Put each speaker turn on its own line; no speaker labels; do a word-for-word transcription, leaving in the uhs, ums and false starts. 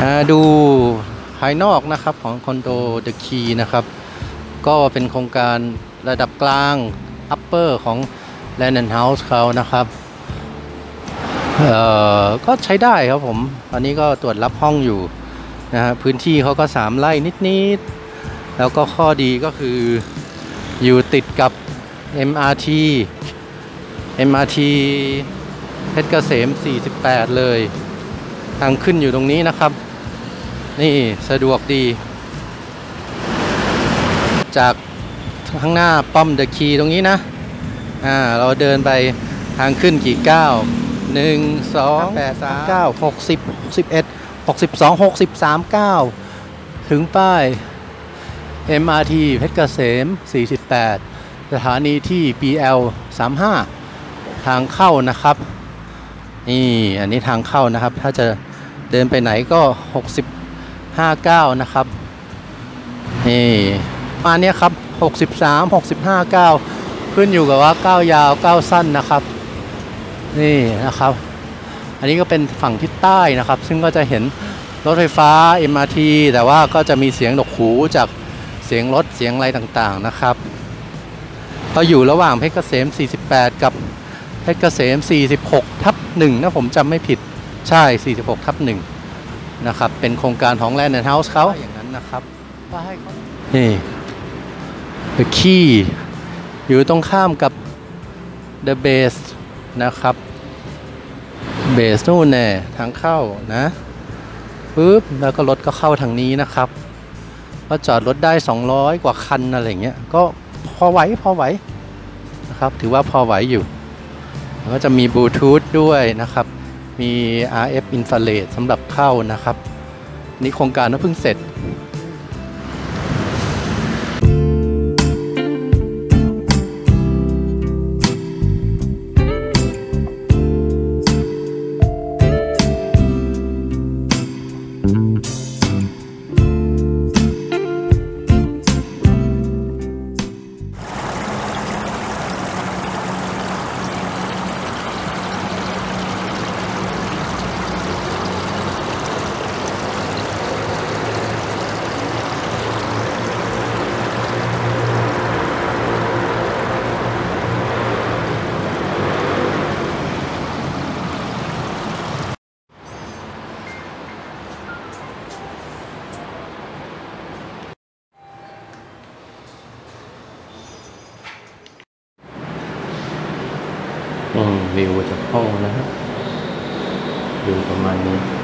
ดูภายนอกนะครับของคอนโดเดอะคีนะครับก็เป็นโครงการระดับกลาง upper ของ Land and House เขานะครับเอ่อก็ใช้ได้ครับผมตอนนี้ก็ตรวจรับห้องอยู่นะฮะพื้นที่เขาก็สามไร่นิดๆแล้วก็ข้อดีก็คืออยู่ติดกับ เอ็ม อาร์ ที เอ็ม อาร์ ที เพชรเกษมสี่สิบแปดเลยทางขึ้นอยู่ตรงนี้นะครับนี่สะดวกดีจากข้างหน้าป้อมเดอะคีตรงนี้นะอ่าเราเดินไปทางขึ้นกี่ก้าวหนึ่งสองแปดสามเก้าหกสิบหกสิบเอ็ดหกสิบสองหกสิบสามเก้าถึงป้าย เอ็ม อาร์ ที เพชรเกษมสี่สิบแปดสถานีที่ บี แอล สามสิบห้าทางเข้านะครับนี่อันนี้ทางเข้านะครับถ้าจะเดินไปไหนก็หกสิบห้าเก้านะครับนี่มาเนี้ยครับหกสิบสาม หกสิบห้า เก้าขึ้นอยู่กับว่าก้าวยาวก้าวสั้นนะครับนี่นะครับอันนี้ก็เป็นฝั่งทิศใต้นะครับซึ่งก็จะเห็นรถไฟฟ้า เอ็ม อาร์ ที แต่ว่าก็จะมีเสียงดกหูจากเสียงรถเสียงอะไรต่างๆนะครับก็อยู่ระหว่างเพชรเกษมสี่สิบแปดกับเพชรเกษมสี่สิบหกทับหนึ่งนะผมจำไม่ผิดใช่สี่สิบหกทับหนึ่งนะครับเป็นโครงการของ Land and House เขาอย่างนั้นนะครับนี่ The Key อยู่ตรงข้ามกับ The Base นะครับ Base นู่นแน่ทางเข้านะปึ๊บแล้วก็รถก็เข้าทางนี้นะครับก็จอดรถได้สองร้อยกว่าคันอะไรเงี้ยก็พอไหวพอไหวนะครับถือว่าพอไหวอยู่แล้วก็จะมีบลูทูธด้วยนะครับมี อาร์ เอฟ Infrared สำหรับเข้านะครับนี่โครงการก็เพิ่งเสร็จวิวจากห้องนะครับวิวประมาณนี้